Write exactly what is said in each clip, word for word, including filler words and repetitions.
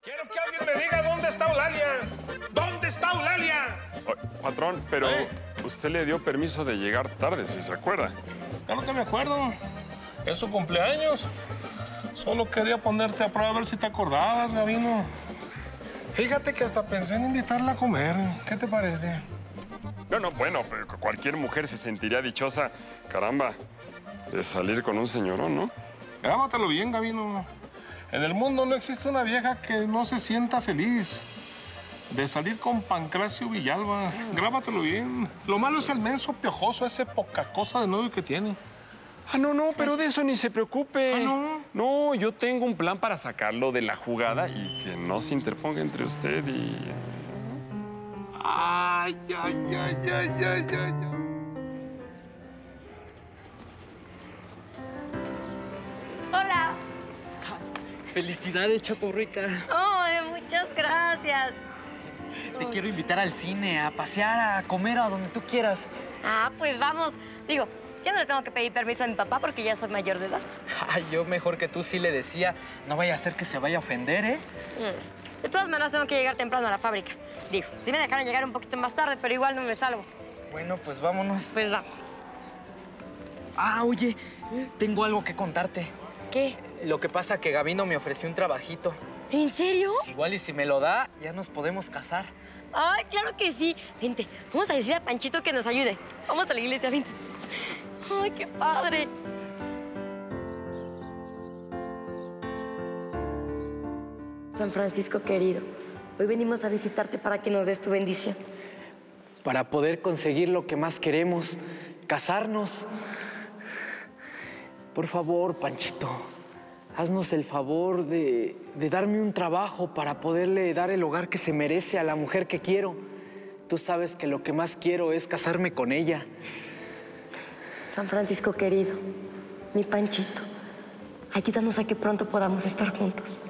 Quiero que alguien me diga dónde está Eulalia. ¿Dónde está Eulalia? Oh, patrón, pero ¿Eh? usted le dio permiso de llegar tarde, si se acuerda. Claro que me acuerdo. Es su cumpleaños. Solo quería ponerte a prueba a ver si te acordabas, Gabino. Fíjate que hasta pensé en invitarla a comer. ¿Qué te parece? No, no, bueno, pero cualquier mujer se sentiría dichosa, caramba, de salir con un señorón, ¿no? Grábatelo bien, Gabino. En el mundo no existe una vieja que no se sienta feliz de salir con Pancracio Villalba. Grábatelo bien. Lo malo es el menso piojoso, ese poca cosa de novio que tiene. Ah, no, no, pero de eso ni se preocupe. ¿Ah, no? No, yo tengo un plan para sacarlo de la jugada y que no se interponga entre usted y... Ay, ay, ay, ay, ay, ay, ay. Hola. Felicidades, Chaporrita. Ay, muchas gracias. Te quiero invitar al cine, a pasear, a comer, a donde tú quieras. Ah, pues vamos. Digo, ya no le tengo que pedir permiso a mi papá porque ya soy mayor de edad. Ay, yo mejor que tú sí le decía, no vaya a ser que se vaya a ofender, ¿eh? Mm. De todas maneras, tengo que llegar temprano a la fábrica. Digo, sí me dejaron llegar un poquito más tarde, pero igual no me salvo. Bueno, pues vámonos. Pues vamos. Ah, oye, tengo algo que contarte. ¿Qué? Lo que pasa que Gabino me ofreció un trabajito. ¿En serio? Igual y si me lo da, ya nos podemos casar. Ay, claro que sí. Vente, vamos a decir a Panchito que nos ayude. Vamos a la iglesia, vente. Ay, qué padre. San Francisco querido, hoy venimos a visitarte para que nos des tu bendición. Para poder conseguir lo que más queremos, casarnos. Por favor, Panchito, haznos el favor de, de darme un trabajo para poderle dar el hogar que se merece a la mujer que quiero. Tú sabes que lo que más quiero es casarme con ella. San Francisco querido, mi Panchito, ayúdanos a que pronto podamos estar juntos.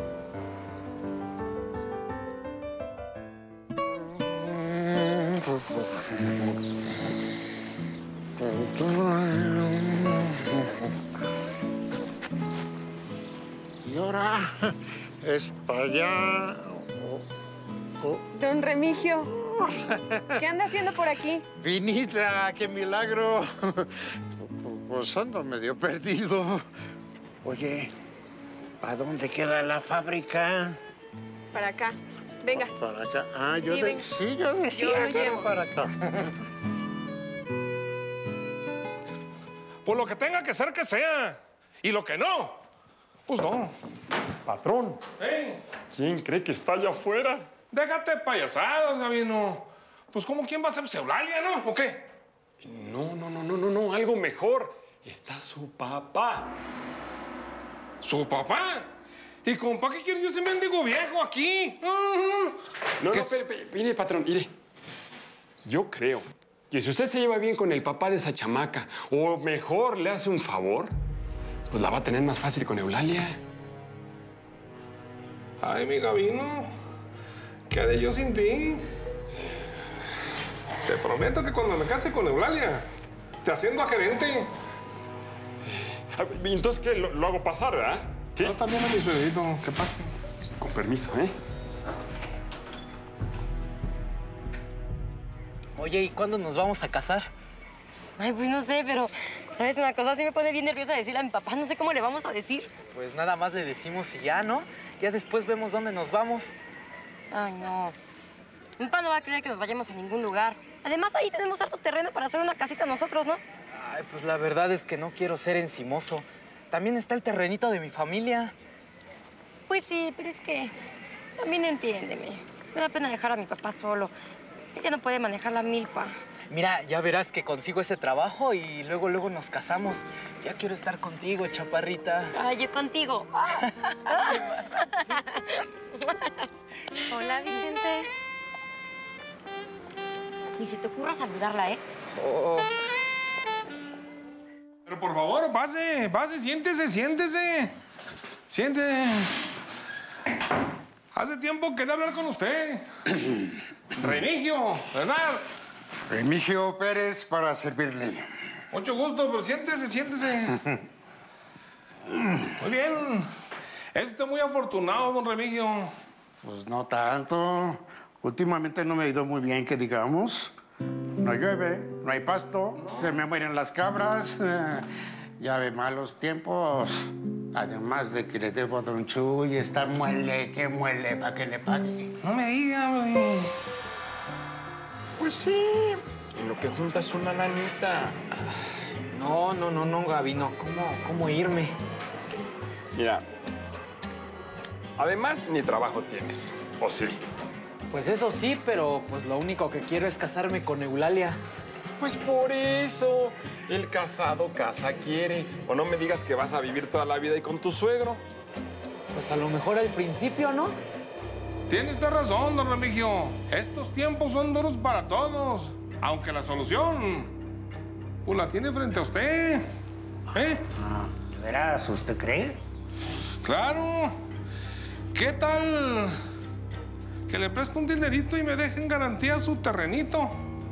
Y ahora es para allá. Oh, oh. Don Remigio, ¿qué anda haciendo por aquí? Vinita, qué milagro. Pues ando medio perdido. Oye, ¿para dónde queda la fábrica? Para acá. Venga. Para acá. Ah, yo, Sí, de... ven. sí, yo decía Yo lo que era llevo. para acá. Pues lo que tenga que ser, que sea. Y lo que no, pues no. Patrón, ¿Eh? ¿quién cree que está allá afuera? Déjate payasadas, Gabino. Pues, ¿cómo quién va a ser Eulalia, no? ¿O qué? No, no, no, no, no, no, algo mejor. Está su papá. ¿Su papá? ¿Y compa qué quiere yo ese mendigo viejo aquí? No, no, ¿Qué espere, espere, mire, patrón, mire. Yo creo que si usted se lleva bien con el papá de esa chamaca, o mejor le hace un favor, pues la va a tener más fácil con Eulalia. Ay, mi Gabino, ¿qué haré yo sin ti? Te prometo que cuando me case con Eulalia, te haciendo a gerente. ¿Y entonces qué? Lo, lo hago pasar, ¿verdad? ¿Sí? Yo también a mi suegrito, ¿qué pasa? Con permiso, ¿eh? Oye, ¿y cuándo nos vamos a casar? Ay, pues no sé, pero, ¿sabes una cosa? Sí me pone bien nerviosa decirle a mi papá. No sé cómo le vamos a decir. Pues nada más le decimos y ya, ¿no? Ya después vemos dónde nos vamos. Ay, no. Mi papá no va a creer que nos vayamos a ningún lugar. Además, ahí tenemos harto terreno para hacer una casita nosotros, ¿no? Ay, pues la verdad es que no quiero ser encimoso. También está el terrenito de mi familia. Pues sí, pero es que también entiéndeme. Me da pena dejar a mi papá solo. Ella no puede manejar la milpa. Mira, ya verás que consigo ese trabajo y luego, luego nos casamos. Ya quiero estar contigo, chaparrita. Ay, yo contigo. Hola, Vicente. Ni se te ocurra saludarla, ¿eh? Oh. Pero por favor, pase, pase, siéntese, siéntese. Siéntese. Hace tiempo quería hablar con usted. Remigio, ¿verdad? Remigio Pérez para servirle. Mucho gusto, pero siéntese, siéntese. Muy bien. Es usted muy afortunado, don Remigio. Pues no tanto. Últimamente no me ha ido muy bien, que digamos. No llueve, no hay pasto, se me mueren las cabras. eh, ya ve malos tiempos. Además de que le debo a Don Chuy, está muele, que muele, para que le pague. No me digas, güey. Pues sí, en lo que juntas una lanita. No, no, no, no, Gabino. ¿Cómo, cómo irme? Mira, además ni trabajo tienes, ¿o sí? Pues eso sí, pero pues lo único que quiero es casarme con Eulalia. Pues por eso, el casado casa quiere. O no me digas que vas a vivir toda la vida ahí con tu suegro. Pues a lo mejor al principio, ¿no? Tiene usted razón, don Remigio. Estos tiempos son duros para todos. Aunque la solución, pues la tiene frente a usted. ¿Eh? Ah, ¿de veras usted cree? Claro. ¿Qué tal que le presto un dinerito y me deje en garantía su terrenito?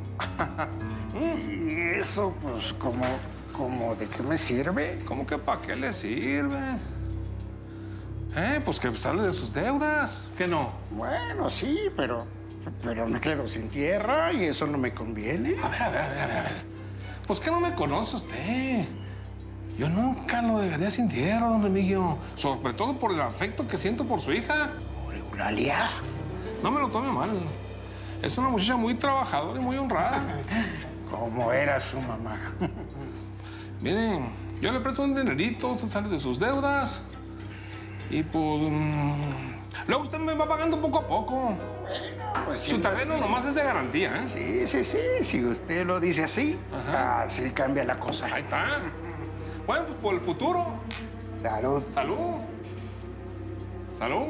¿Y eso, pues, como, como de qué me sirve? ¿Cómo que para qué le sirve? Eh, pues que sale de sus deudas. ¿Qué no? Bueno, sí, pero, pero me quedo sin tierra y eso no me conviene. A ver, a ver, a ver, a ver. a ver. Pues que no me conoce usted. Yo nunca lo dejaría sin tierra, don Remigio. Sobre todo por el afecto que siento por su hija. ¿Por Eulalia? No me lo tome mal. Es una muchacha muy trabajadora y muy honrada. ¿Cómo era su mamá? Miren, yo le presto un dinerito, usted sale de sus deudas. Y pues... mm, luego usted me va pagando poco a poco. Pues Su terreno nomás es de garantía, ¿eh? Sí, sí, sí. Si usted lo dice así, Ajá. así cambia la cosa. Ahí está. Bueno, pues por el futuro. Salud. Salud. Salud.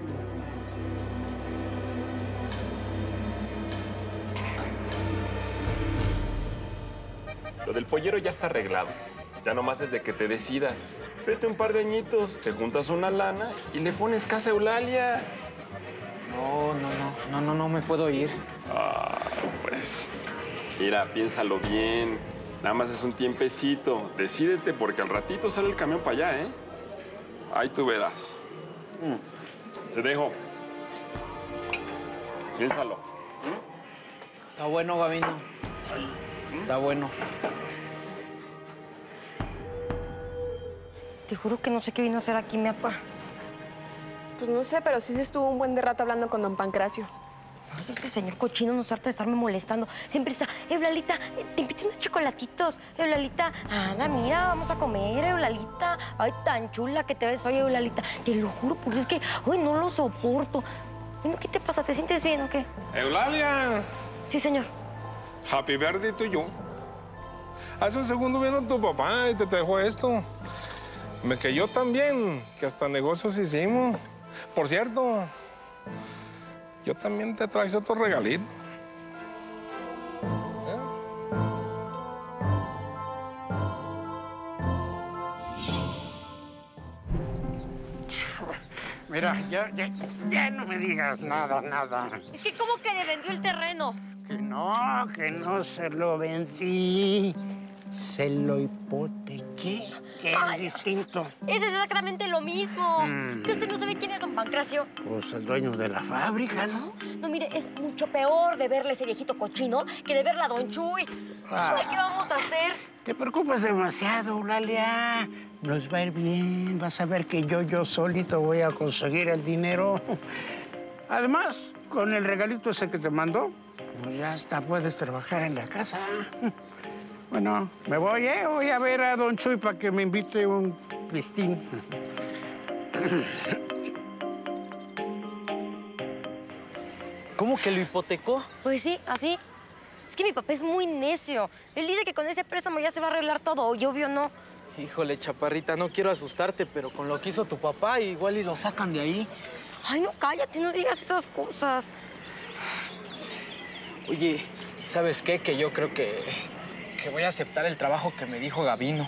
Lo del pollero ya está arreglado. Ya nomás es de que te decidas. Vete un par de añitos, te juntas una lana y le pones casa a Eulalia. No, no, no, no, no, no me puedo ir. Ah, pues. Mira, piénsalo bien. Nada más es un tiempecito. Decídete porque al ratito sale el camión para allá, ¿eh? Ahí tú verás. Mm. Te dejo. Piénsalo. Está bueno, Gabino. Está bueno. Te juro que no sé qué vino a hacer aquí mi papá. Pues no sé, pero sí se estuvo un buen de rato hablando con don Pancracio. Ese señor cochino no se harta de estarme molestando. Siempre está, Eulalita, te invito unos chocolatitos. Eulalita, Ana, mira, vamos a comer, Eulalita. Ay, tan chula que te ves hoy, Eulalita. Te lo juro, porque es que, ay, no lo soporto. Bueno, ¿qué te pasa? ¿Te sientes bien o qué? Eulalia. Sí, señor. Happy birthday to you. Hace un segundo vino tu papá y te dejó esto. Me cayó tan bien que hasta negocios hicimos. Por cierto, yo también te traje otro regalito. ¿Eh? Mira, ya, ya, ya no me digas nada, nada. Es que, ¿cómo que le vendió el terreno? Que no, que no se lo vendí. Se lo hipotequé, que es distinto. Eso es exactamente lo mismo. Mm. Que usted no sabe quién es don Pancracio. Pues el dueño de la fábrica, ¿no? No, mire, es mucho peor de verle ese viejito cochino que de verla a don Chuy. Ah. Ay, ¿qué vamos a hacer? Te preocupas demasiado, Eulalia. Nos va a ir bien. Vas a ver que yo, yo solito voy a conseguir el dinero. Además, con el regalito ese que te mandó, pues ya hasta puedes trabajar en la casa. Bueno, me voy, ¿eh? Voy a ver a don Chuy para que me invite un listín. ¿Cómo que lo hipotecó? Pues sí, así. Es que mi papá es muy necio. Él dice que con ese préstamo ya se va a arreglar todo, y obvio no. Híjole, chaparrita, no quiero asustarte, pero con lo que hizo tu papá, igual y lo sacan de ahí. Ay, no, cállate, no digas esas cosas. Oye, ¿sabes qué? Que yo creo que, que voy a aceptar el trabajo que me dijo Gabino.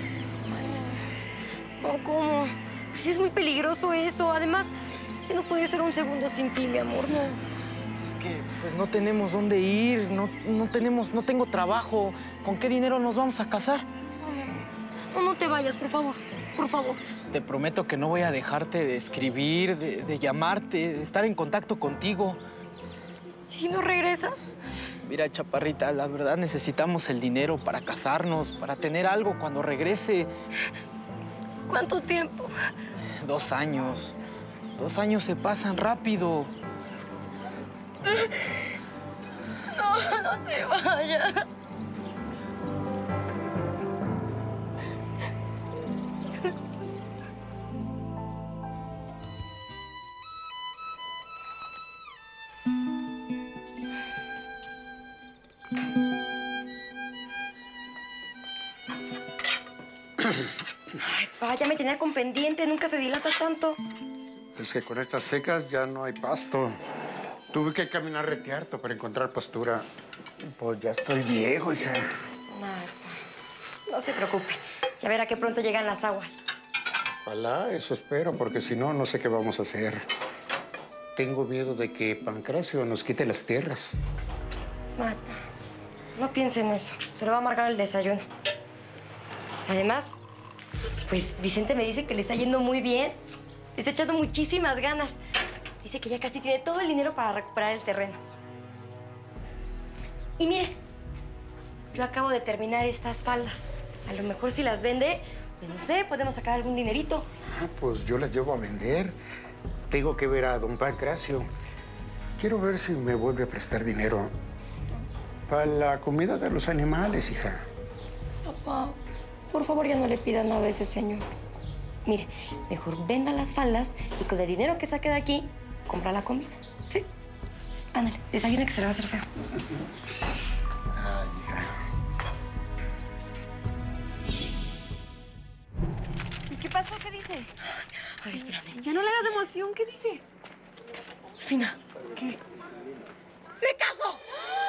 No, ¿cómo? Pues sí es muy peligroso eso. Además, yo no podría ser un segundo sin ti, mi amor, no. Es que, pues, no tenemos dónde ir, no, no tenemos, no tengo trabajo. ¿Con qué dinero nos vamos a casar? No, mi amor. No, no te vayas, por favor. Por favor. Te prometo que no voy a dejarte de escribir, de, de llamarte, de estar en contacto contigo. ¿Y si no regresas? Mira, chaparrita, la verdad necesitamos el dinero para casarnos, para tener algo cuando regrese. ¿Cuánto tiempo? Dos años. Dos años se pasan rápido. No, no te vayas. Ay, pa, ya me tenía con pendiente, nunca se dilata tanto. Es que con estas secas ya no hay pasto. Tuve que caminar rete harto para encontrar pastura. Pues ya estoy viejo, hija. Ay, pa, no se preocupe. Ya verá que pronto llegan las aguas. Ojalá, eso espero, porque si no, no sé qué vamos a hacer. Tengo miedo de que Pancracio nos quite las tierras. Ay, pa, no piense en eso. Se le va a amargar el desayuno. Además, pues Vicente me dice que le está yendo muy bien. Le está echando muchísimas ganas. Dice que ya casi tiene todo el dinero para recuperar el terreno. Y mire, yo acabo de terminar estas faldas. A lo mejor si las vende, pues no sé, podemos sacar algún dinerito. Ah, pues yo las llevo a vender. Tengo que ver a don Pancracio. Quiero ver si me vuelve a prestar dinero para la comida de los animales, hija. Papá, por favor, ya no le pida nada a ese señor. Mire, mejor venda las faldas y con el dinero que saque de aquí, compra la comida. ¿Sí? Ándale, desayuna que se le va a hacer feo. Ay, hija. ¿Y qué pasó? ¿Qué dice? A ver, espérame. Ya no le hagas de emoción. ¿Qué dice? Fina. ¿Qué? ¡Me caso!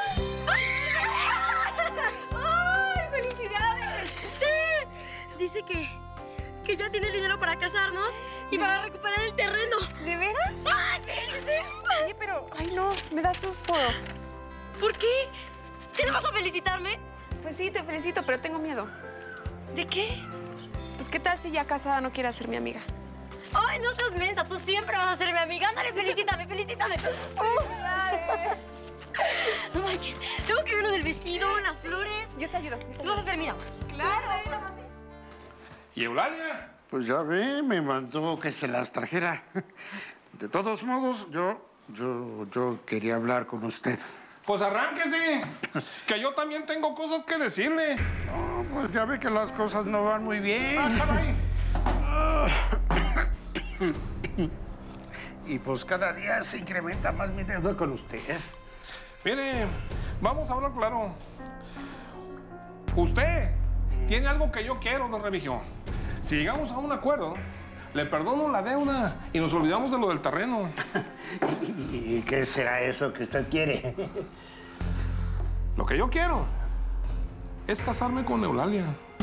¡Ay, felicidades! ¡Sí! Dice que, que ya tiene dinero para casarnos y para recuperar el terreno. ¿De veras? ¡Ay, sí, sí! Oye, pero... Ay, no, me da susto. ¿Por qué? ¿Qué le vas a felicitarme? Pues sí, te felicito, pero tengo miedo. ¿De qué? Pues, ¿qué tal si ya casada no quiere ser mi amiga? ¡Ay, no seas mensa! Tú siempre vas a ser mi amiga. Ándale, felicítame, felicítame. No manches, tengo que ver lo del vestido, las flores. Yo te ayudo. Tú vas a ser mi dama. Claro. ¿Y Eulalia? Pues ya ve, me mandó que se las trajera. De todos modos, yo, yo, yo quería hablar con usted. Pues arránquese, que yo también tengo cosas que decirle. No, pues ya ve que las cosas no van muy bien. Ah, caray. Y pues cada día se incrementa más mi deuda con usted. Mire, vamos a hablar claro. Usted tiene algo que yo quiero, don Remigio. Si llegamos a un acuerdo, le perdono la deuda y nos olvidamos de lo del terreno. ¿Y qué será eso que usted quiere? Lo que yo quiero es casarme con Eulalia.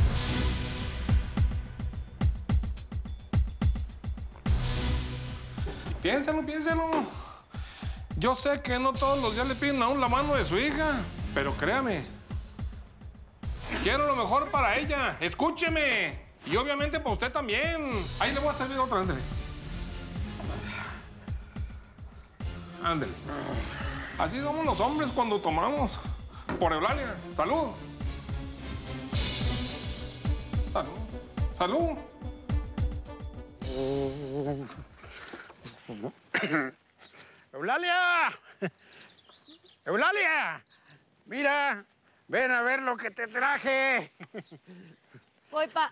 Piénselo, piénselo. Yo sé que no todos los días le piden aún la mano de su hija, pero créame, quiero lo mejor para ella. Escúcheme. Y obviamente para usted también. Ahí le voy a servir otra, ándale. Ándale. Así somos los hombres cuando tomamos. Por Eulalia. Salud. Salud. Salud. ¡Eulalia! ¡Eulalia! Mira, ven a ver lo que te traje. Voy, pa.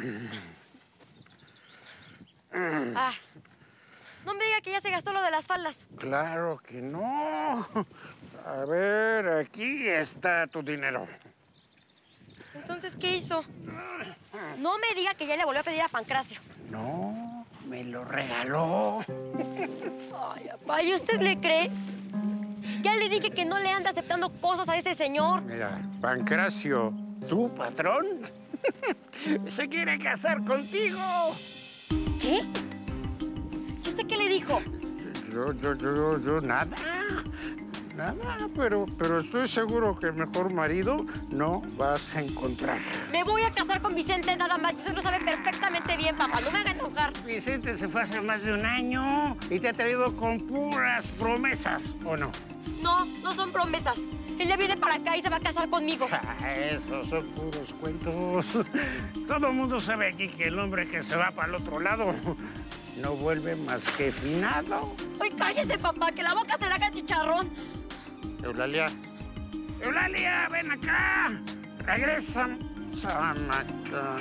Ah, no me diga que ya se gastó lo de las faldas. Claro que no. A ver, aquí está tu dinero. Entonces, ¿qué hizo? No me diga que ya le volvió a pedir a Pancracio. No, me lo regaló. Ay, papá, ¿y usted le cree? Ya le dije que no le ande aceptando cosas a ese señor. Mira, Pancracio, tu patrón, se quiere casar contigo. ¿Qué? ¿Y usted qué le dijo? Yo, yo, yo, yo, nada. Nada, pero, pero estoy seguro que el mejor marido no vas a encontrar. Me voy a casar con Vicente nada más. Usted lo sabe perfectamente bien, papá. No me haga enojar. Vicente se fue hace más de un año y te ha traído con puras promesas, ¿o no? No, no son promesas. Él ya viene para acá y se va a casar conmigo. Ah, esos son puros cuentos. Todo el mundo sabe aquí que el hombre que se va para el otro lado no vuelve más que finado. Ay, cállese, papá, que la boca se le haga chicharrón. Eulalia. Eulalia, ven acá. Regresa, chamaca.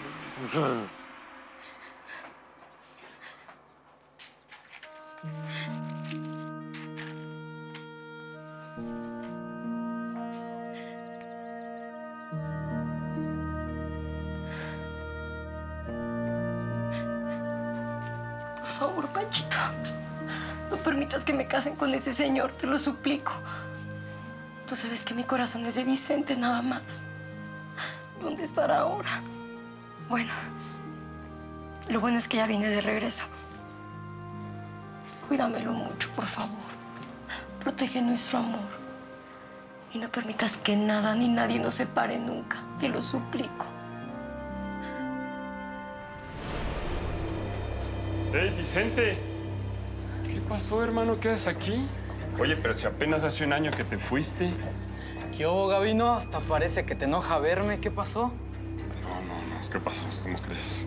Por favor, Panchito, no permitas que me casen con ese señor, te lo suplico. Tú sabes que mi corazón es de Vicente nada más. ¿Dónde estará ahora? Bueno, lo bueno es que ya viene de regreso. Cuídamelo mucho, por favor. Protege nuestro amor. Y no permitas que nada ni nadie nos separe nunca. Te lo suplico. ¡Hey, Vicente! ¿Qué pasó, hermano? ¿Qué haces aquí? Oye, pero si apenas hace un año que te fuiste. ¿Qué hubo, Gabino? Hasta parece que te enoja verme. ¿Qué pasó? No, no, no. ¿Qué pasó? ¿Cómo crees?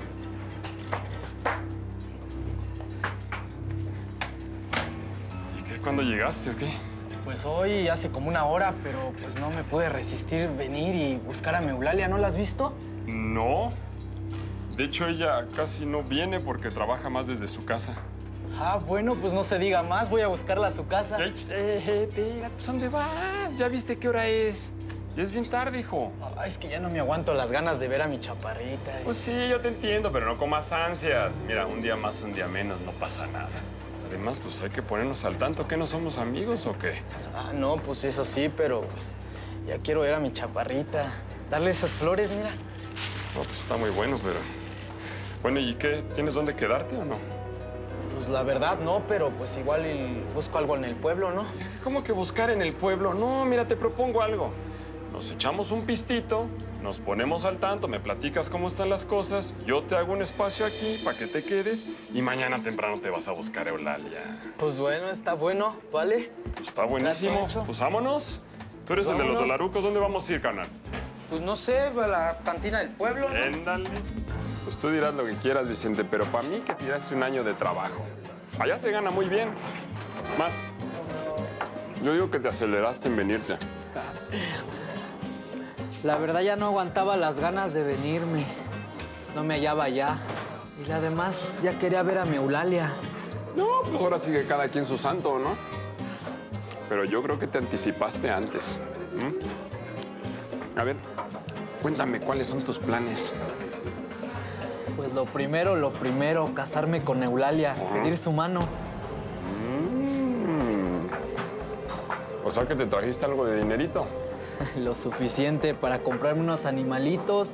¿Y qué? ¿Cuándo llegaste o qué? Pues hoy hace como una hora, pero pues no me pude resistir venir y buscar a mi Eulalia. ¿No la has visto? No. De hecho, ella casi no viene porque trabaja más desde su casa. Ah, bueno, pues no se diga más. Voy a buscarla a su casa. Eh, eh, espera, pues ¿dónde vas? ¿Ya viste qué hora es? Ya es bien tarde, hijo. Ah, es que ya no me aguanto las ganas de ver a mi chaparrita. Pues sí, yo te entiendo, pero no comas ansias. Mira, un día más, un día menos, no pasa nada. Además, pues hay que ponernos al tanto. ¿Qué, no somos amigos o qué? Ah, no, pues eso sí, pero pues ya quiero ver a mi chaparrita. Darle esas flores, mira. No, pues está muy bueno, pero... Bueno, ¿y qué? ¿Tienes dónde quedarte o no? Pues la verdad no, pero pues igual y busco algo en el pueblo, ¿no? ¿Cómo que buscar en el pueblo? No, mira, te propongo algo. Nos echamos un pistito, nos ponemos al tanto, me platicas cómo están las cosas, yo te hago un espacio aquí para que te quedes y mañana temprano te vas a buscar a Eulalia. Pues bueno, está bueno, ¿vale? Pues está buenísimo. Gracias. Pues vámonos. Tú eres el de los Vámonos. dolarucos. ¿Dónde vamos a ir, carnal? Pues no sé, a la cantina del pueblo, ¿no? Éndale. Pues tú dirás lo que quieras, Vicente, pero para mí que tiraste un año de trabajo. Allá se gana muy bien. Más, yo digo que te aceleraste en venirte. La verdad ya no aguantaba las ganas de venirme. No me hallaba allá. Y además ya quería ver a mi Eulalia. No, pues ahora sigue cada quien su santo, ¿no? Pero yo creo que te anticipaste antes. ¿Mm? A ver, cuéntame, ¿cuáles son tus planes? Pues lo primero, lo primero, casarme con Eulalia, pedir su mano. Mm. O sea que te trajiste algo de dinerito. Lo suficiente para comprarme unos animalitos,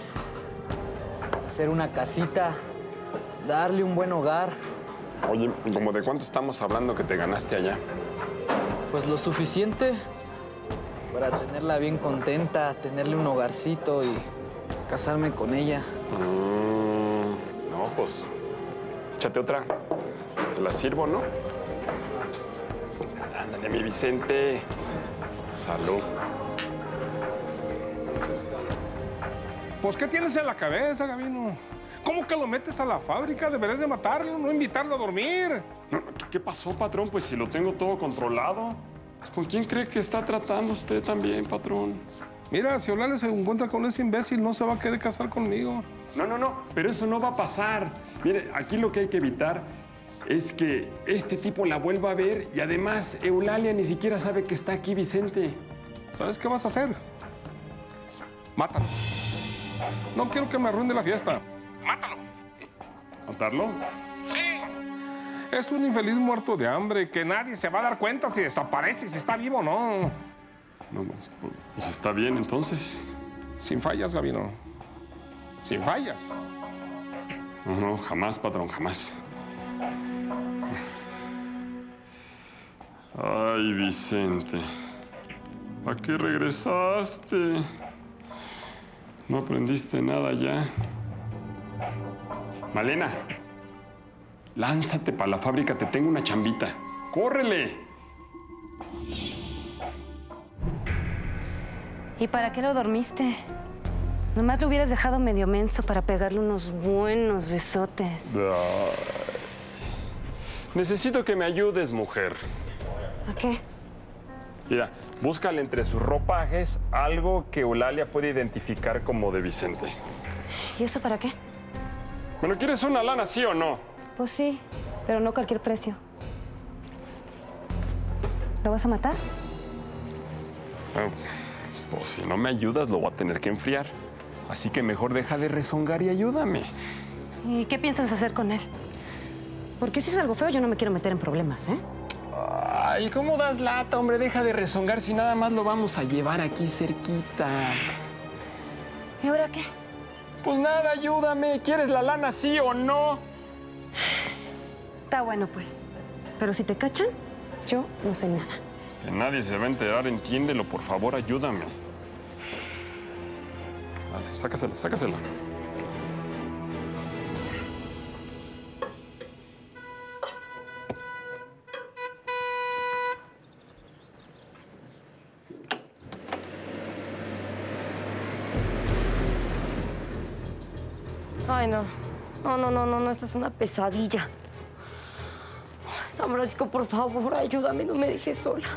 hacer una casita, darle un buen hogar. Oye, ¿cómo de cuánto estamos hablando que te ganaste allá? Pues lo suficiente para tenerla bien contenta, tenerle un hogarcito y casarme con ella. Mm, no, pues, échate otra. Te la sirvo, ¿no? Ándale, mi Vicente. Salud. Pues, ¿qué tienes en la cabeza, Gabino? ¿Cómo que lo metes a la fábrica? Deberías de matarlo, no invitarlo a dormir. No, ¿qué pasó, patrón? Pues si lo tengo todo controlado. ¿Con quién cree que está tratando usted también, patrón? Mira, si Eulalia se encuentra con ese imbécil, no se va a querer casar conmigo. No, no, no, pero eso no va a pasar. Mire, aquí lo que hay que evitar es que este tipo la vuelva a ver y además Eulalia ni siquiera sabe que está aquí Vicente. ¿Sabes qué vas a hacer? Mátalo. No quiero que me arruine la fiesta. Mátalo. ¿Matarlo? Sí. Es un infeliz muerto de hambre que nadie se va a dar cuenta si desaparece, si está vivo o no. No, pues está bien entonces. Sin fallas, Gabino. Sin fallas. No, no, jamás, patrón, jamás. Ay, Vicente. ¿A qué regresaste? No aprendiste nada ya. Malena, lánzate para la fábrica, te tengo una chambita. ¡Córrele! ¿Y para qué lo dormiste? Nomás lo hubieras dejado medio menso para pegarle unos buenos besotes. Ay. Necesito que me ayudes, mujer. ¿A qué? Mira, búscale entre sus ropajes algo que Eulalia puede identificar como de Vicente. ¿Y eso para qué? Bueno, ¿quieres una lana, sí o no? Pues sí, pero no a cualquier precio. ¿Lo vas a matar? Bueno, pues si no me ayudas, lo voy a tener que enfriar. Así que mejor deja de rezongar y ayúdame. ¿Y qué piensas hacer con él? Porque si es algo feo, yo no me quiero meter en problemas, ¿eh? Ay, ¿cómo das lata, hombre? Deja de rezongar si nada más lo vamos a llevar aquí cerquita. ¿Y ahora qué? Pues nada, ayúdame. ¿Quieres la lana, sí o no? Está bueno, pues. Pero si te cachan, yo no sé nada. Que nadie se va a enterar, entiéndelo. Por favor, ayúdame. Vale, sácasela, sácasela. Ay, no. No, no, no, no, no, esto es una pesadilla. Ay, San Francisco, por favor, ayúdame, no me dejes sola.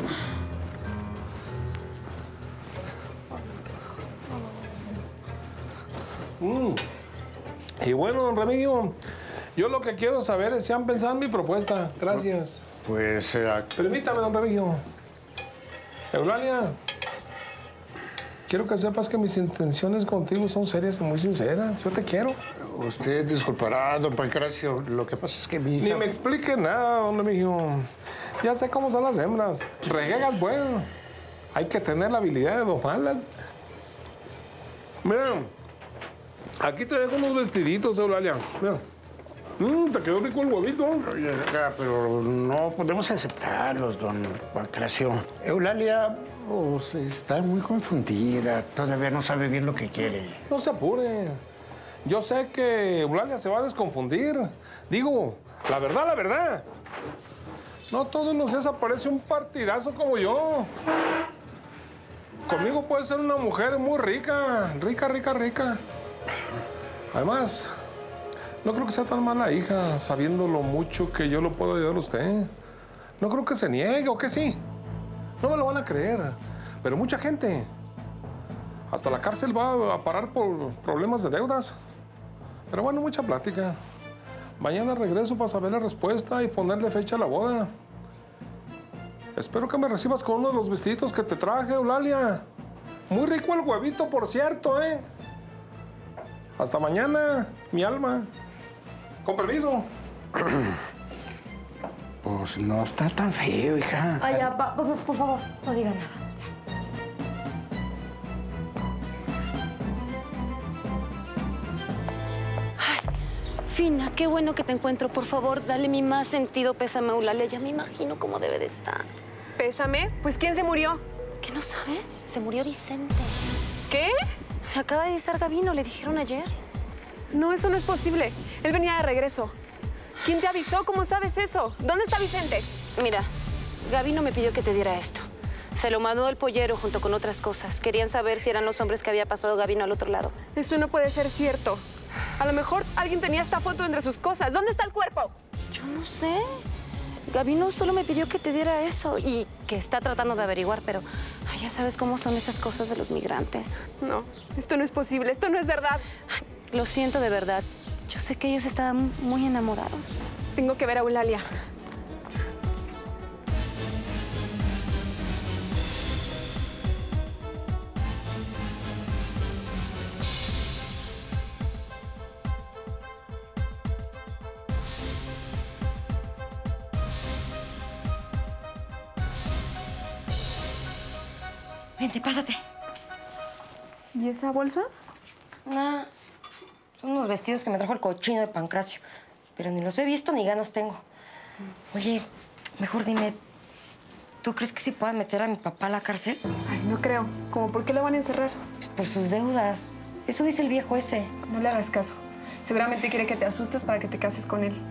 Mm. Y bueno, don Remigio, yo lo que quiero saber es si han pensado en mi propuesta. Gracias. Pues, eh, Permítame, don Remigio. Eulalia, quiero que sepas que mis intenciones contigo son serias y muy sinceras. Yo te quiero. usted disculpará, don Pancracio. Lo que pasa es que mi hija... Ni me explique nada, don Remigio. Ya sé cómo son las hembras. Reguegas, bueno. Hay que tener la habilidad de domarlas. Mira, aquí te dejo unos vestiditos, Eulalia. Mira. Mm, te quedó rico el huevito. Oye, pero no podemos aceptarlos, don Pancracio. Eulalia pues, está muy confundida. Todavía no sabe bien lo que quiere. No se apure. Yo sé que Eulalia se va a desconfundir. Digo, la verdad, la verdad. No todos los días aparece un partidazo como yo. Conmigo puede ser una mujer muy rica, rica, rica, rica. Además, no creo que sea tan mala hija, sabiendo lo mucho que yo lo puedo ayudar a usted. No creo que se niegue, ¿o que sí? No me lo van a creer, pero mucha gente hasta la cárcel va a parar por problemas de deudas. Pero bueno, mucha plática. Mañana regreso para saber la respuesta y ponerle fecha a la boda. Espero que me recibas con uno de los vestiditos que te traje, Eulalia. Muy rico el huevito, por cierto, ¿eh? Hasta mañana, mi alma. Con permiso. Pues no está tan feo, hija. Ay, ya, pa, por, por favor, no digan nada. Fina, qué bueno que te encuentro. Por favor, dale mi más sentido pésame a Eulalia. Ya me imagino cómo debe de estar. ¿Pésame? Pues, ¿quién se murió? ¿Qué no sabes? Se murió Vicente. ¿Qué? Acaba de disar Gabino, le dijeron ayer. No, eso no es posible. Él venía de regreso. ¿Quién te avisó? ¿Cómo sabes eso? ¿Dónde está Vicente? Mira, Gabino me pidió que te diera esto. Se lo mandó el pollero junto con otras cosas. Querían saber si eran los hombres que había pasado Gabino al otro lado. Eso no puede ser cierto. A lo mejor alguien tenía esta foto entre sus cosas. ¿Dónde está el cuerpo? Yo no sé. Gabino solo me pidió que te diera eso y que está tratando de averiguar, pero ay, ya sabes cómo son esas cosas de los migrantes. No, esto no es posible. Esto no es verdad. Ay, lo siento de verdad. Yo sé que ellos estaban muy enamorados. Tengo que ver a Eulalia. Vente, pásate. ¿Y esa bolsa? Ah, son unos vestidos que me trajo el cochino de Pancracio. Pero ni los he visto ni ganas tengo. Oye, mejor dime, ¿Tú crees que sí puedan meter a mi papá a la cárcel? Ay, no creo. ¿Cómo por qué lo van a encerrar? Pues por sus deudas. Eso dice el viejo ese. No le hagas caso. Seguramente quiere que te asustes para que te cases con él.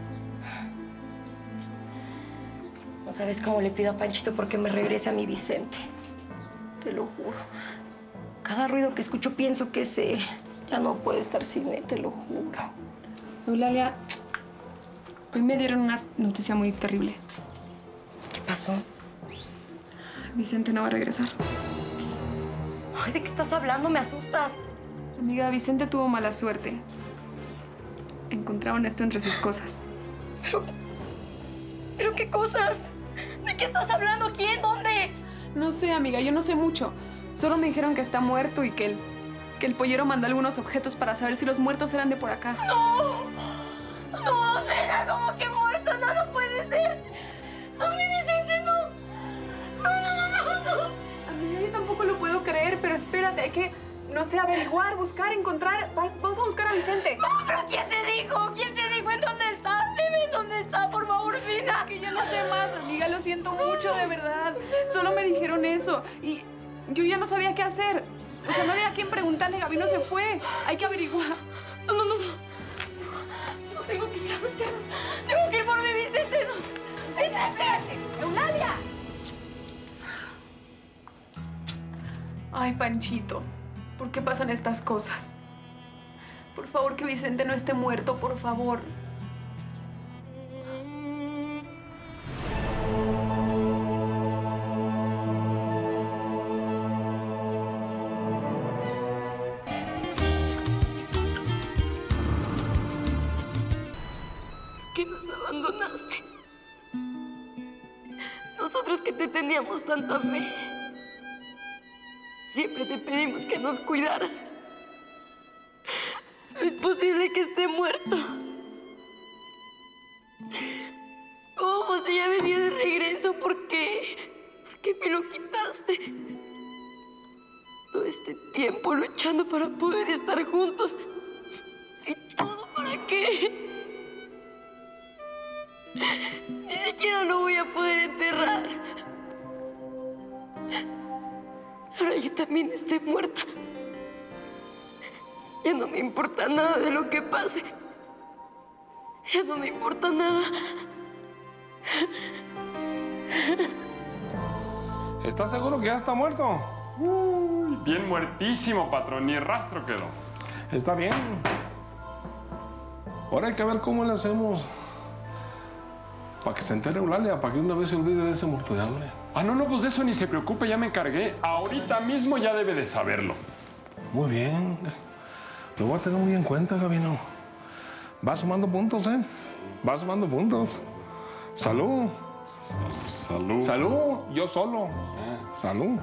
No sabes cómo le pido a Panchito porque me regrese a mi Vicente. Te lo juro. Cada ruido que escucho pienso que es él. Ya no puedo estar sin él, te lo juro. Eulalia, hoy me dieron una noticia muy terrible. ¿Qué pasó? Vicente no va a regresar. Ay, ¿de qué estás hablando? Me asustas. Amiga, Vicente tuvo mala suerte. Encontraron esto entre sus cosas. Pero... ¿Pero qué cosas? ¿De qué estás hablando? ¿Quién? ¿Dónde? No sé, amiga, yo no sé mucho. Solo me dijeron que está muerto y que el, que el pollero mandó algunos objetos para saber si los muertos eran de por acá. ¡No! ¡No, Vera! ¿Cómo que muerto? No, no puede ser. ¡A mi Vicente no! ¡No, no, no, no, no! Amiga, yo tampoco lo puedo creer, pero espérate, hay que, no sé, averiguar, buscar, encontrar. Va- vamos a buscar a Vicente. No, pero ¿quién te dijo? ¿Quién te dijo en dónde está? Dime en dónde está, por favor, Fina. Que yo no sé más, amiga, lo siento mucho, de verdad. Solo me dijeron eso y yo ya no sabía qué hacer. O sea, no había a quién preguntarle, Gabino se fue. Hay que averiguar. No, no, no, no. No tengo que ir a buscarlo. Tengo que ir por mi Vicente. No. Espera, espérate. ¡Eulalia! Ay, Panchito, ¿por qué pasan estas cosas? Por favor, que Vicente no esté muerto, por favor. Que nos abandonaste. Nosotros que te teníamos tanta fe. Siempre te pedimos que nos cuidaras. No es posible que esté muerto. ¿Cómo si ya venía de regreso? ¿Por qué? ¿Por qué me lo quitaste? Todo este tiempo luchando para poder estar juntos. ¿Y todo para qué? Ni siquiera lo voy a poder enterrar. Ahora yo también estoy muerta. Ya no me importa nada de lo que pase. Ya no me importa nada. ¿Estás seguro que ya está muerto? Uy, bien muertísimo, patrón. Ni rastro quedó. Está bien. Ahora hay que ver cómo le hacemos. Para que se entere Eulalia, para que una vez se olvide de ese muerto de hambre. Ah, no, no, pues de eso ni se preocupe, ya me encargué. Ahorita mismo ya debe de saberlo. Muy bien. Lo voy a tener muy en cuenta, Gabino. Va sumando puntos, ¿eh? Va sumando puntos. Salud. Salud. Salud. Yo solo. Salud.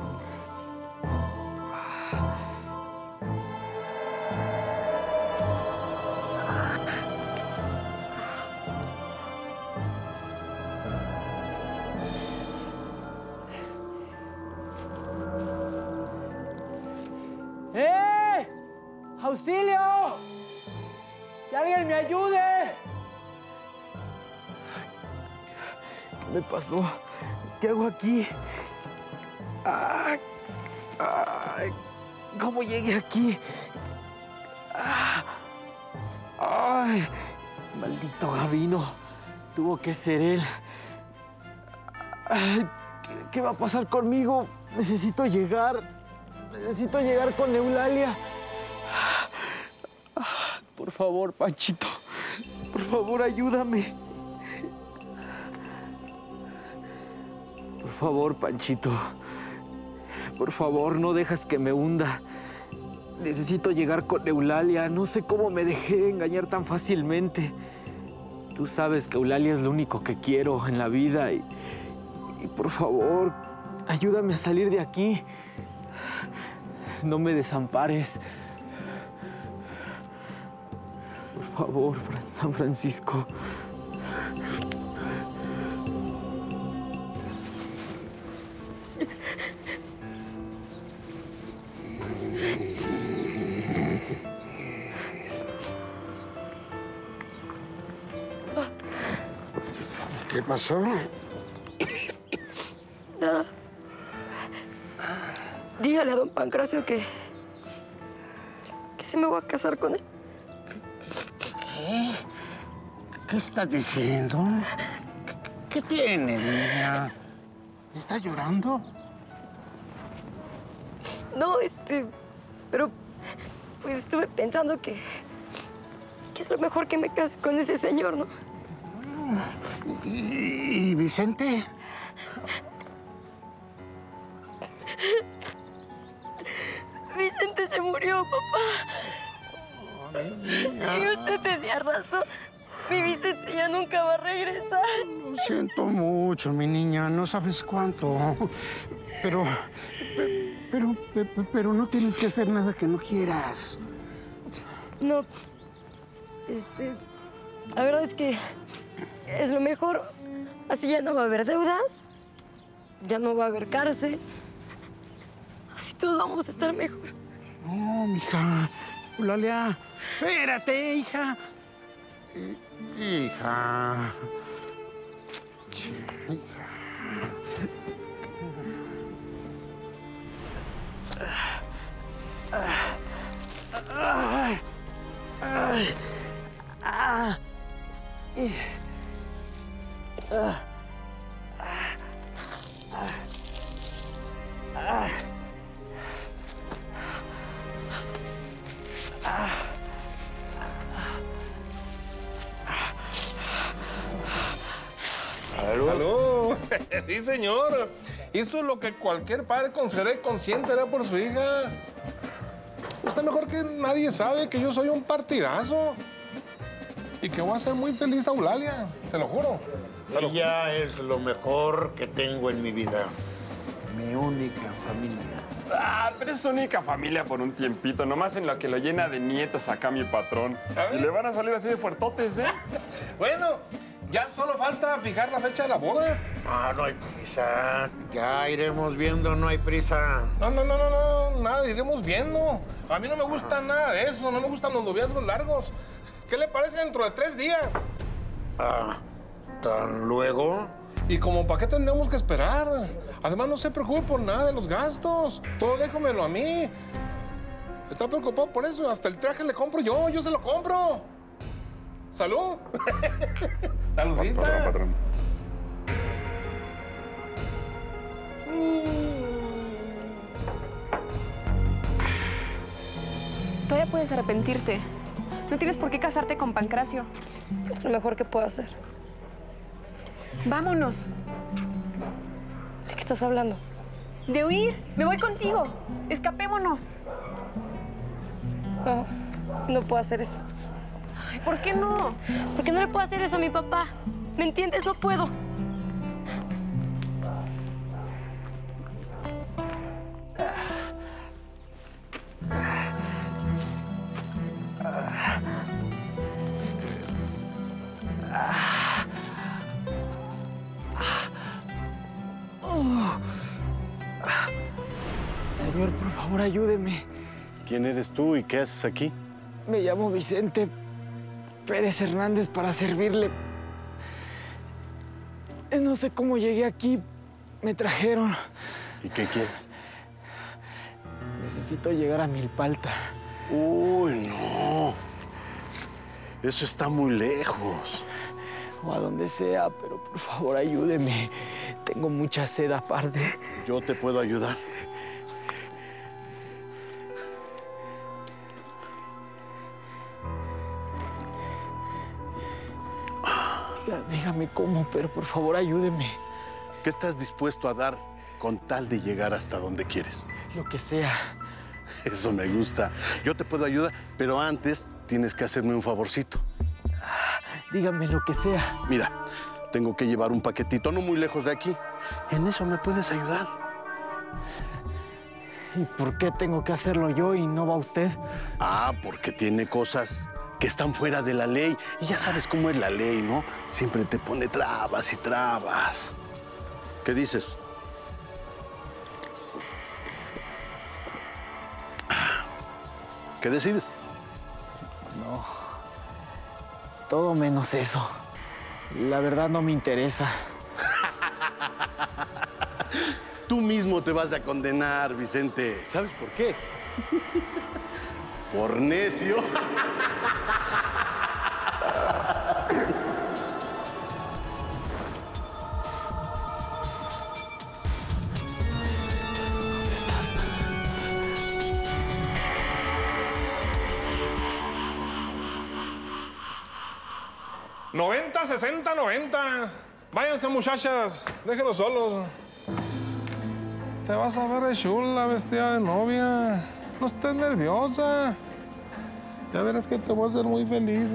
¡Eh! ¡Auxilio! ¡Que alguien me ayude! ¿Qué me pasó? ¿Qué hago aquí? Ay, ay, ¿cómo llegué aquí? Ay, maldito Gabino. Tuvo que ser él. Ay, ¿qué, qué va a pasar conmigo? Necesito llegar. Necesito llegar con Eulalia. Por favor, Panchito. Por favor, ayúdame. Por favor, Panchito. Por favor, no dejes que me hunda. Necesito llegar con Eulalia. No sé cómo me dejé engañar tan fácilmente. Tú sabes que Eulalia es lo único que quiero en la vida. Y, y por favor, ayúdame a salir de aquí. No me desampares. Por favor, San Francisco. ¿Qué pasó? Nada, dígale a don Pancracio que... que sí me voy a casar con él. ¿Qué? ¿Qué estás diciendo? ¿Qué, qué tiene, niña? ¿Estás llorando? No, este... pero... pues estuve pensando que... que es lo mejor que me case con ese señor, ¿no? ¿Y, y Vicente? Vicente se murió, papá. Sí, usted tenía razón. Mi Vicente ya nunca va a regresar. Lo siento mucho, mi niña. No sabes cuánto. Pero... pero... pero, pero no tienes que hacer nada que no quieras. No. Este... La verdad es que es lo mejor. Así ya no va a haber deudas. Ya no va a haber cárcel. Así todos vamos a estar mejor. No, mija. Eulalia, espérate, hija. Hija. Hija. Ay. Ay. Ah. Ah. Ah. ¡Salud! Sí, señor. Hizo lo que cualquier padre considere consciente era por su hija. Usted mejor que nadie sabe que yo soy un partidazo. Y que voy a ser muy feliz a Eulalia, se lo juro. Se lo Ella es lo mejor que tengo en mi vida. Mi única familia. Ah, pero es su única familia por un tiempito, nomás en lo que lo llena de nietos acá mi patrón. Y le van a salir así de fuertotes, ¿eh? Bueno, ya solo falta fijar la fecha de la boda. Ah, no hay prisa. Ya iremos viendo, no hay prisa. No, no, no, no, no, nada, iremos viendo. A mí no me gusta nada de eso, no me gustan los noviazgos largos. ¿Qué le parece dentro de tres días? Ah, ¿tan luego? ¿Y como para qué tendremos que esperar? Además, no se preocupe por nada de los gastos. Todo déjamelo a mí. Está preocupado por eso. Hasta el traje le compro yo. Yo se lo compro. ¿Salud? Saludcita. Patrón, patrón. Todavía puedes arrepentirte. No tienes por qué casarte con Pancracio. Es lo mejor que puedo hacer. Vámonos. ¿De qué estás hablando? De huir. Me voy contigo. Escapémonos. No, no puedo hacer eso. Ay, ¿por qué no? Porque no le puedo hacer eso a mi papá. ¿Me entiendes? No puedo. Señor, por favor, ayúdeme. ¿Quién eres tú y qué haces aquí? Me llamo Vicente Pérez Hernández para servirle. No sé cómo llegué aquí. Me trajeron. ¿Y qué quieres? Necesito llegar a Milpalta. Uy, no. Eso está muy lejos. O a donde sea, pero por favor, ayúdeme. Tengo mucha sed aparte. Yo te puedo ayudar. Dígame cómo, pero por favor, ayúdeme. ¿Qué estás dispuesto a dar con tal de llegar hasta donde quieres? Lo que sea. Eso me gusta. Yo te puedo ayudar, pero antes tienes que hacerme un favorcito. Dígame lo que sea. Mira, tengo que llevar un paquetito no muy lejos de aquí. En eso me puedes ayudar. ¿Y por qué tengo que hacerlo yo y no va usted? Ah, porque tiene cosas que están fuera de la ley. Y ya sabes cómo es la ley, ¿no? Siempre te pone trabas y trabas. ¿Qué dices? ¿Qué decides? No. Todo menos eso. La verdad no me interesa. Tú mismo te vas a condenar, Vicente. ¿Sabes por qué? Por necio. ¿Estás? noventa, sesenta, noventa. Váyanse, muchachas. Déjenlos solos. Te vas a ver de chula, vestida de novia. No estés nerviosa. Ya verás que te voy a hacer muy feliz.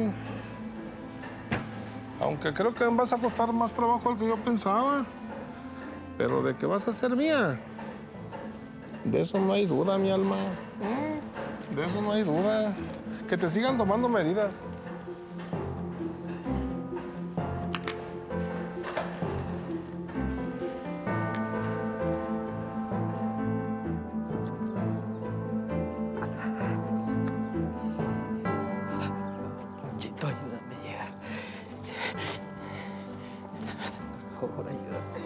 Aunque creo que vas a costar más trabajo del que yo pensaba. Pero de que vas a ser mía, de eso no hay duda, mi alma. Mm, De eso no hay duda. Que te sigan tomando medidas. Chito, ayúdame a llegar. Por favor, ayúdame.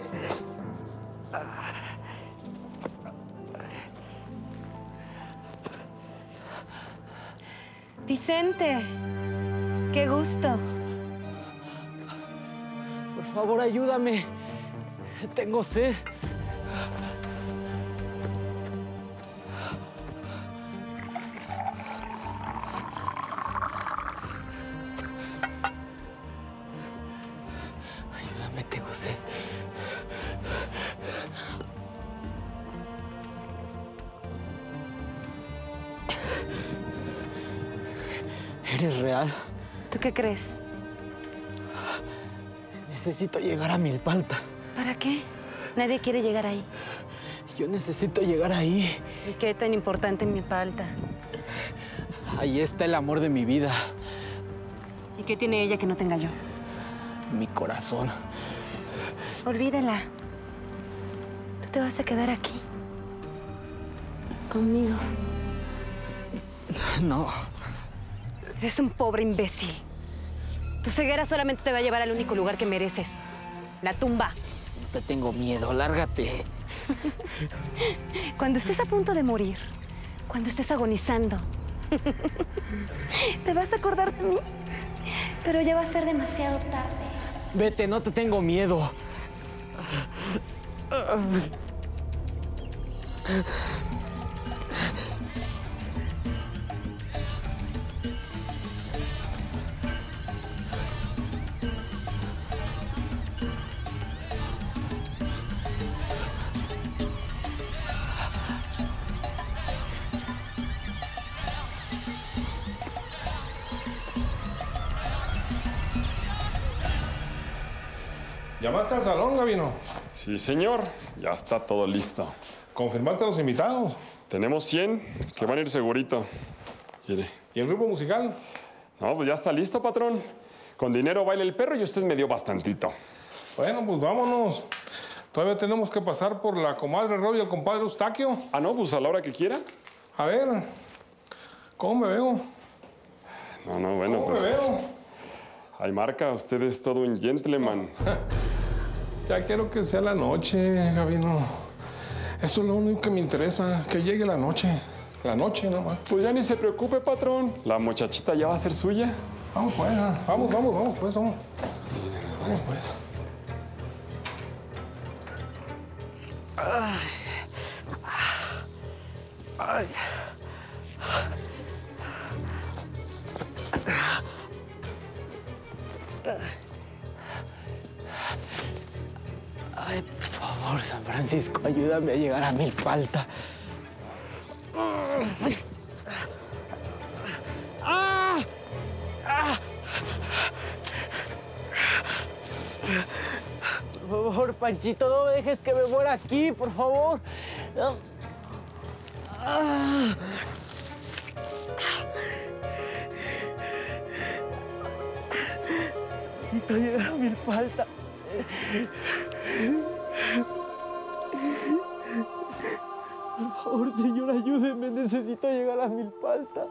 Vicente, qué gusto. Por favor, ayúdame. Tengo sed. Ayúdame, tengo sed. ¿Eres real? ¿Tú qué crees? Necesito llegar a Milpalta. ¿Para qué? Nadie quiere llegar ahí. Yo necesito llegar ahí. ¿Y qué tan importante en mi palta? Ahí está el amor de mi vida. ¿Y qué tiene ella que no tenga yo? Mi corazón. Olvídala. Tú te vas a quedar aquí. Conmigo. No. Eres un pobre imbécil. Tu ceguera solamente te va a llevar al único lugar que mereces. La tumba. No te tengo miedo, lárgate. Cuando estés a punto de morir, cuando estés agonizando, te vas a acordar de mí, pero ya va a ser demasiado tarde. Vete, no te tengo miedo. ¿Llamaste al salón, Gabino? Sí, señor. Ya está todo listo. ¿Confirmaste a los invitados? Tenemos cien que van a ir segurito. Mire. ¿Y el grupo musical? No, pues ya está listo, patrón. Con dinero baila el perro y usted me dio bastantito. Bueno, pues vámonos. Todavía tenemos que pasar por la comadre Rob y el compadre Eustaquio. Ah, no, pues a la hora que quiera. A ver, ¿cómo me veo? No, no, bueno, ¿Cómo pues... me veo? Hay marca, usted es todo un gentleman. Ya quiero que sea la noche, Gabino. Eso es lo único que me interesa, que llegue la noche. La noche nomás. Pues ya ni se preocupe, patrón. La muchachita ya va a ser suya. Vamos, pues. Vamos, vamos, vamos, pues, vamos. Vamos, pues. Ay. Ay. Ay, por favor, San Francisco, ayúdame a llegar a Milpalta. ¡Ah! ¡Ah! Por favor, Panchito, no me dejes que me muera aquí, por favor. ¡Ah! Necesito llegar a Milpalta. Por favor, señor, ayúdeme. Necesito llegar a Milpalta.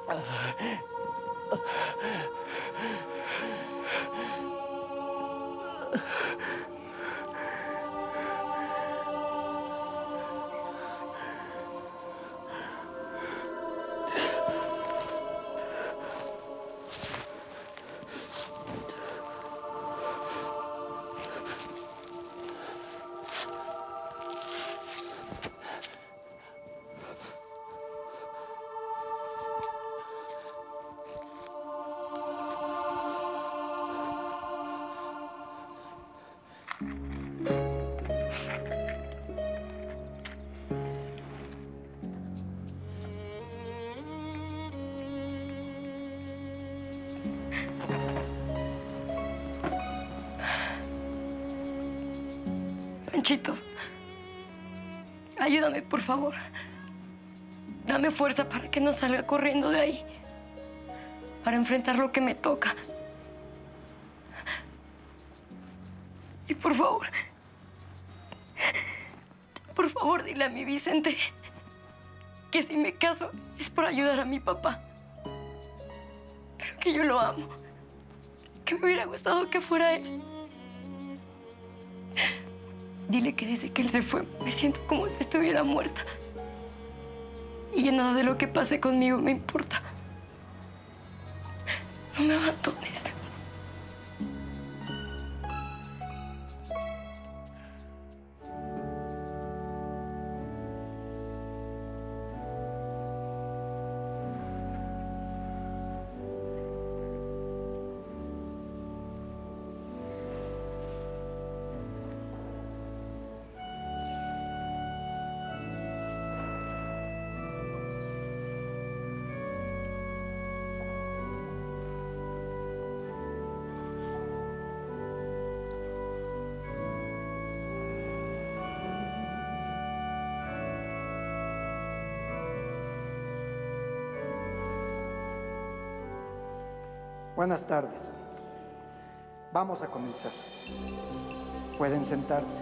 Panchito, ayúdame, por favor. Dame fuerza para que no salga corriendo de ahí. Para enfrentar lo que me toca. Y por favor, por favor, dile a mi Vicente que si me caso es por ayudar a mi papá. Pero que yo lo amo. Que me hubiera gustado que fuera él. Dile que desde que él se fue me siento como si estuviera muerta. Y ya nada de lo que pase conmigo me importa. No me abandones. Buenas tardes. Vamos a comenzar. Pueden sentarse.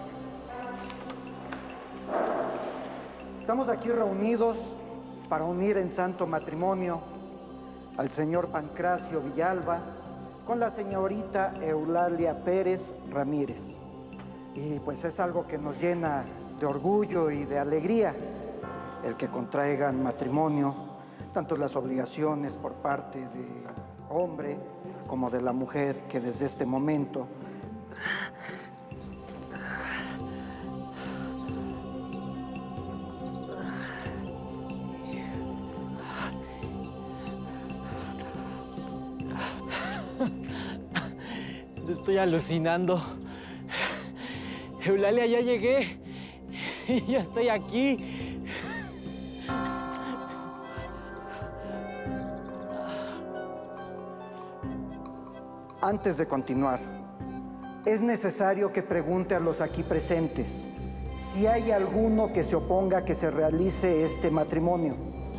Estamos aquí reunidos para unir en santo matrimonio al señor Pancracio Villalba con la señorita Eulalia Pérez Ramírez. Y pues es algo que nos llena de orgullo y de alegría el que contraigan matrimonio, tanto las obligaciones por parte del hombre como de la mujer que desde este momento estoy alucinando. Eulalia, ya llegué. Ya estoy aquí. Antes de continuar, es necesario que pregunte a los aquí presentes si hay alguno que se oponga a que se realice este matrimonio.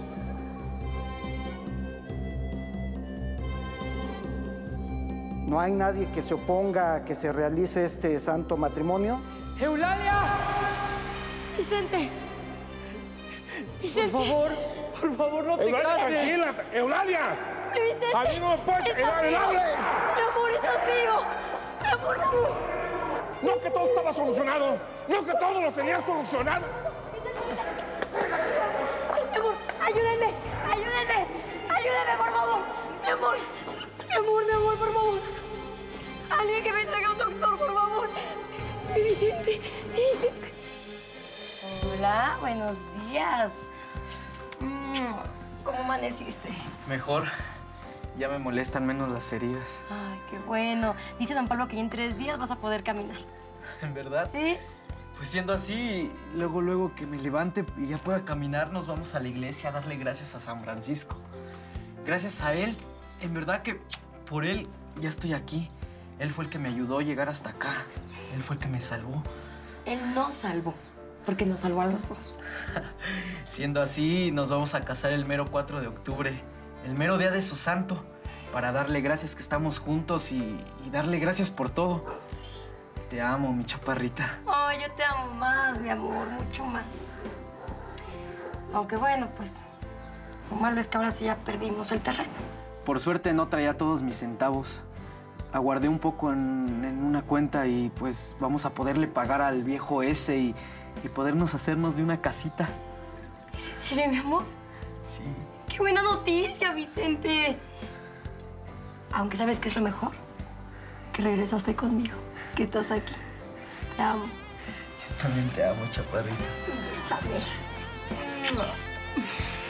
¿No hay nadie que se oponga a que se realice este santo matrimonio? ¡Eulalia! ¡Vicente! ¡Vicente! Por favor, por favor, no te Eulalia, cases. tranquila, Eulalia. Vicente, A mí no me puedes ¿estás Eulalia, vivo? Eulalia. Mi amor, ¿estás vivo? Mi amor, mi amor. No que todo estaba solucionado. No que todo lo tenía solucionado. Mi amor, ayúdenme, ayúdenme, ayúdenme, por favor. Mi amor, mi amor, mi amor, por favor. Alguien que me traiga un doctor, por favor. Mi Vicente, mi Vicente. Hola, buenos días. ¿Cómo amaneciste? Mejor. Ya me molestan menos las heridas. Ay, qué bueno. Dice don Pablo que en tres días vas a poder caminar. ¿En verdad? ¿Sí? Pues siendo así, luego, luego que me levante y ya pueda caminar, nos vamos a la iglesia a darle gracias a San Francisco. Gracias a él, en verdad que por él ya estoy aquí. Él fue el que me ayudó a llegar hasta acá. Él fue el que me salvó. Él nos salvó, porque nos salvó a los dos. Siendo así, nos vamos a casar el mero cuatro de octubre, el mero día de su santo, para darle gracias que estamos juntos y, y darle gracias por todo. Sí. Te amo, mi chaparrita. Ay, yo te amo más, mi amor, mucho más. Aunque bueno, pues, Lo malo es que ahora sí ya perdimos el terreno. Por suerte no traía todos mis centavos. Aguardé un poco en, en una cuenta y pues vamos a poderle pagar al viejo ese y, y podernos hacernos de una casita. ¿Es en serio, mi amor? Sí. ¡Qué buena noticia, Vicente! Aunque ¿sabes qué es lo mejor? Que regresaste conmigo, que estás aquí. Te amo. Yo también te amo, chaparrita. Bésame.